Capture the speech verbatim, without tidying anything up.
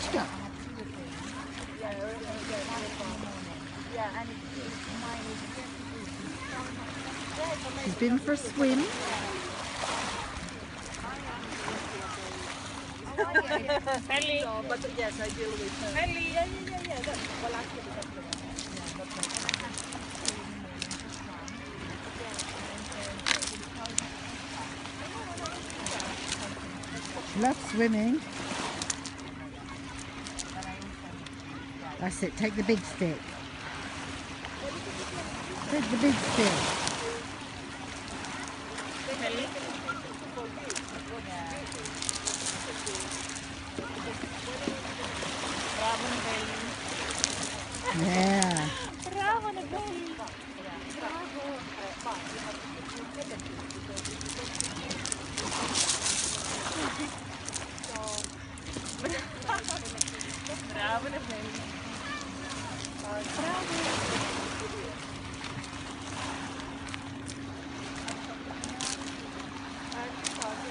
stuck. She's been for a swim. Ellie. But yes, I deal with her. Ellie. Yeah, yeah, yeah, yeah. That's, well, actually, that's the one. She loves swimming. That's it, take the big stick. Take the big stick. Yeah. Bravo na Belly. Bravo na Belly.